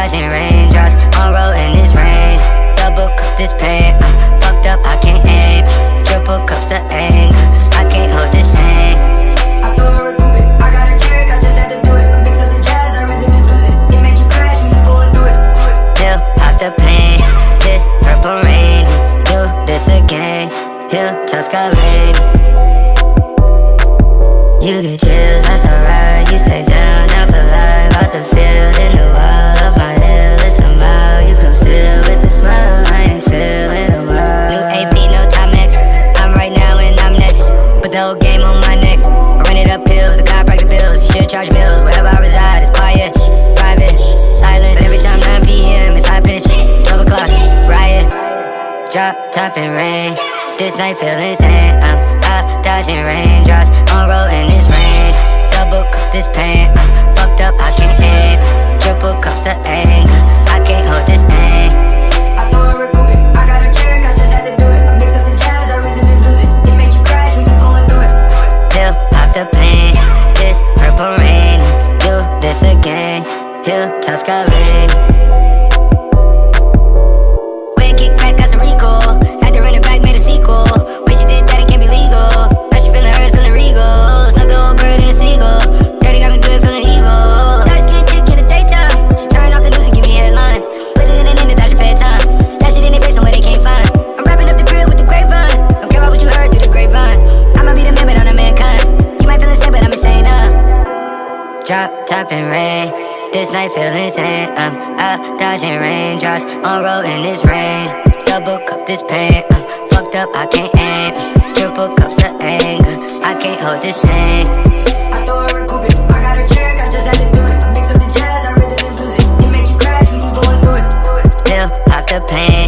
dodging raindrops, on road in this rain. Double cup this pain, fucked up, I can't aim. Triple cups of anger, I can't hold this pain. I throw a recoup it, I got a trick, I just had to do it. I mix up the jazz, I rhythm and blues it. It make you crash when you going through it. Pill, pop the pain, this purple rain. Do this again, hilltops got laid. You get chills, that's alright. You stay down, not for life. Out the field, in the wild, up my hill, it's a mile. You come still with the smile, I ain't feeling a while. New AP, no Timex, I'm right now and I'm next. Put the whole game on my neck. I run it up hills, the guy break the bills. You should charge bills, wherever I reside, it's quiet, private, silence. Every time 9 PM, it's high pitch, 12 o'clock, riot. Drop, top, and rain. This night feel insane, I'm out dodging raindrops, on road in this rain. Double cup this pain, fucked up, I can't aim. Triple cups of anger, I can't hold this aim. I throw a recoup it, I got a trick, I just had to do it. I mix up the jazz, I rhythm and blues it. It make you crash when you going through it. Pill, pop the pain, this purple rain. Do this again, hilltops got laid. Wig kick back, got some recall. Had to run it back, made a sequel. Wish you did that, it can't be legal. Now she feeling hers, feeling regal. Snuck the whole bird in a seagull. Dirty got me good, feeling evil. Nice skin chick in the daytime. She turn off the news and give me headlines. Put it in an end, that's your bedtime. Stash it in their face on where they can't find. I'm wrapping up the grill with the grapevines. Don't care about what you heard through the grapevines. I'ma be the man, but I'm the mankind. You might feel insane, but I'm insane, Drop, top, and rain. This night feel insane, I'm out dodging raindrops, on road in this rain. Double cup this pain, fucked up, I can't aim. Triple cups of anger, I can't hold this pain. I throw a recoup it, I got a trick, I just had to do it. I mix up the jazz, I rhythm and blues it. It make you crash when you going through it. Pill, pop the pain,